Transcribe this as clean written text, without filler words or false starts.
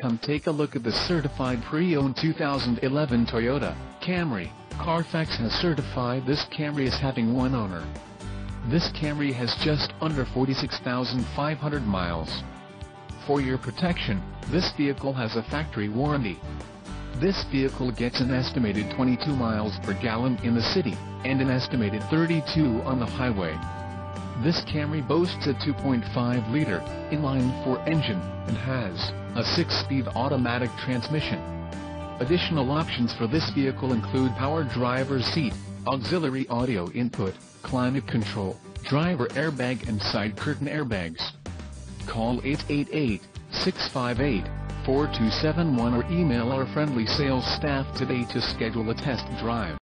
Come take a look at the certified pre-owned 2011 Toyota Camry. Carfax has certified this Camry as having one owner. This Camry has just under 46,500 miles. For your protection, this vehicle has a factory warranty. This vehicle gets an estimated 22 miles per gallon in the city, and an estimated 32 on the highway. This Camry boasts a 2.5-liter inline-4 engine, and has a 6-speed automatic transmission. Additional options for this vehicle include power driver's seat, auxiliary audio input, climate control, driver airbag and side curtain airbags. Call 888-658-4271 or email our friendly sales staff today to schedule a test drive.